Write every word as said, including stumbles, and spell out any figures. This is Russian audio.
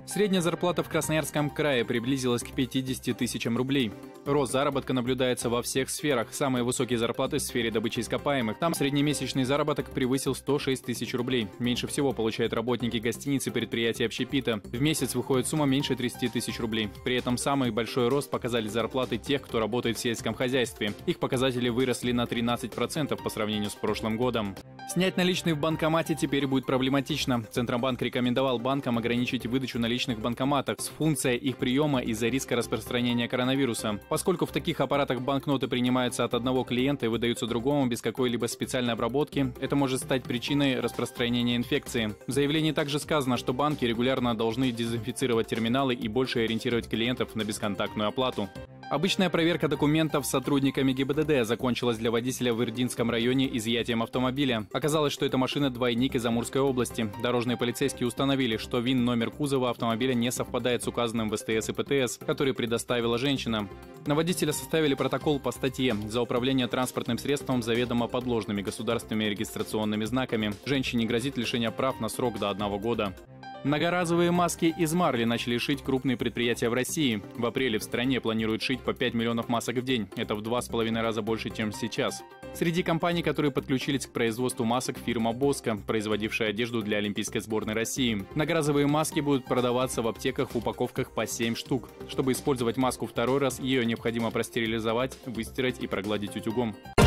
Средняя зарплата в Красноярском крае приблизилась к пятидесяти тысячам рублей. Рост заработка наблюдается во всех сферах. Самые высокие зарплаты в сфере добычи ископаемых. Там среднемесячный заработок превысил сто шесть тысяч рублей. Меньше всего получают работники гостиниц и предприятий общепита. В месяц выходит сумма меньше тридцати тысяч рублей. При этом самый большой рост показали зарплаты тех, кто работает в сельском хозяйстве. Их показатели выросли на тринадцать процентов по сравнению с прошлым годом. Снять наличные в банкомате теперь будет проблематично. Центробанк рекомендовал банкам ограничить выдачу наличных в банкоматах с функцией их приема из-за риска распространения коронавируса. Поскольку в таких аппаратах банкноты принимаются от одного клиента и выдаются другому без какой-либо специальной обработки, это может стать причиной распространения инфекции. В заявлении также сказано, что банки регулярно должны дезинфицировать терминалы и больше ориентировать клиентов на бесконтактную оплату. Обычная проверка документов сотрудниками ГИБДД закончилась для водителя в Ирдинском районе изъятием автомобиля. Оказалось, что эта машина двойник из Амурской области. Дорожные полицейские установили, что ВИН-номер кузова автомобиля не совпадает с указанным в СТС и ПТС, который предоставила женщина. На водителя составили протокол по статье за управление транспортным средством заведомо подложными государственными регистрационными знаками. Женщине грозит лишение прав на срок до одного года. Многоразовые маски из марли начали шить крупные предприятия в России. В апреле в стране планируют шить по пять миллионов масок в день. Это в два с половиной раза больше, чем сейчас. Среди компаний, которые подключились к производству масок, фирма «Боско», производившая одежду для Олимпийской сборной России. Многоразовые маски будут продаваться в аптеках в упаковках по семь штук. Чтобы использовать маску второй раз, ее необходимо простерилизовать, выстирать и прогладить утюгом.